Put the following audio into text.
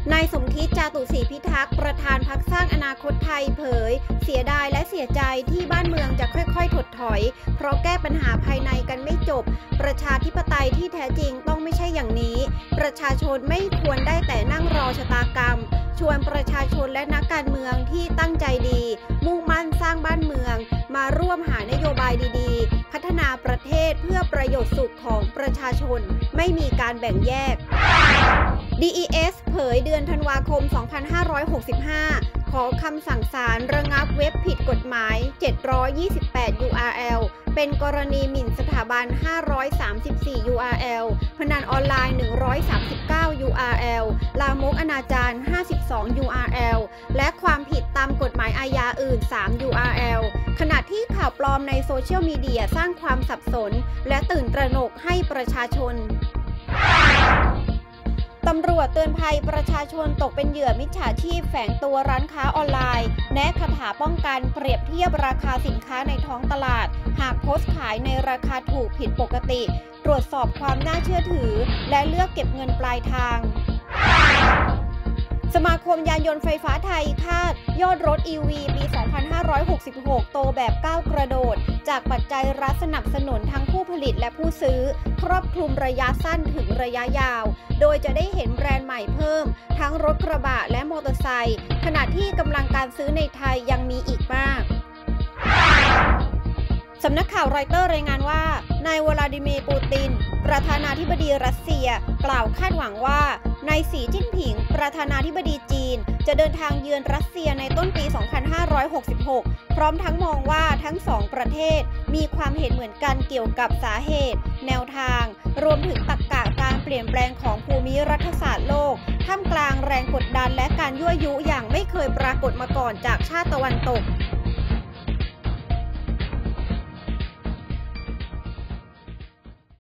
นายสมคิด จาตุศรีพิทักษ์ประธานพรรคสร้างอนาคตไทยเผยเสียดายและเสียใจที่บ้านเมืองจะค่อยๆถดถอยเพราะแก้ปัญหาภายในกันไม่จบประชาธิปไตยที่แท้จริงต้องไม่ใช่อย่างนี้ประชาชนไม่ควรได้แต่นั่งรอชะตากรรมชวนประชาชนและนักการเมืองที่ตั้งใจดีมุ่งมั่นสร้างบ้านเมืองมาร่วมหานโยบายดีๆพัฒนาประเทศเพื่อประโยชน์สุขของประชาชนไม่มีการแบ่งแยก DES เผยเดือนธันวาคม 2565 ขอคำสั่งศาลระงับเว็บผิดกฎหมาย 728 URL เป็นกรณีหมิ่นสถาบัน 534 URL พนันออนไลน์ 139 URL ลามกอนาจาร 52 URL และความผิดตามกฎหมายอาญาอื่น 3 URL ขณะที่ข่าวปลอมในโซเชียลมีเดียสร้างความสับสนและตื่นตระหนกให้ประชาชนตำรวจเตือนภัยประชาชนตกเป็นเหยื่อมิจฉาชีพแฝงตัวร้านค้าออนไลน์แนะคาถาป้องกันเปรียบเทียบราคาสินค้าในท้องตลาดหากโพสต์ขายในราคาถูกผิดปกติตรวจสอบความน่าเชื่อถือและเลือกเก็บเงินปลายทางสมาคมยานยนต์ไฟฟ้าไทยคาดยอดรถ EV ปี 2566 โตแบบก้าวกระโดดจากปัจจัยรัฐสนับสนุนทั้งผู้ผลิตและผู้ซื้อครอบคลุมระยะสั้นถึงระยะยาวโดยจะได้เห็นแบรนด์ใหม่เพิ่มทั้งรถกระบะและมอเตอร์ไซค์ขณะที่กำลังการซื้อในไทยยังมีอีกมากสำนักข่าวรอยเตอร์รายงานว่านาย วลาดิเมียร์ ปูตินประธานาธิบดีรัสเซียกล่าวคาดหวังว่านายสีจิ้นผิงประธานาธิบดีจีนจะเดินทางเยือนรัสเซียในต้นปี 2566 พร้อมทั้งมองว่าทั้งสองประเทศมีความเห็นเหมือนกันเกี่ยวกับสาเหตุแนวทางรวมถึงตรรกะการเปลี่ยนแปลงของภูมิรัฐศาสตร์โลกท่ามกลางแรงกดดันและการยั่วยุอย่างไม่เคยปรากฏมาก่อนจากชาติตะวันตก